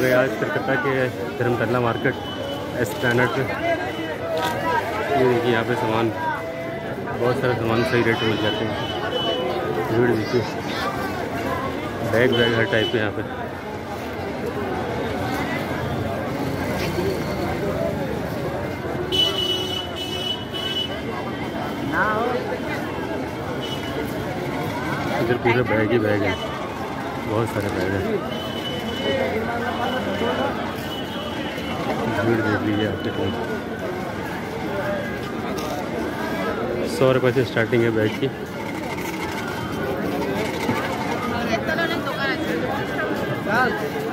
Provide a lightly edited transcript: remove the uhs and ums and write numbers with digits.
गए आज कलकत्ता के धर्मतला मार्केट एस्प्लैनेड पे। ये देखिए यहाँ पे सामान, बहुत सारे सामान सही रेट में मिल जाते हैं। भीड़ देखिए, बैग हर टाइप के यहाँ पे। इधर पूरे बैग ही बैग है, बहुत सारे बैग हैं। भीड़ देख लीजिए आपके पास। 100 रुपये से स्टार्टिंग है बैग की।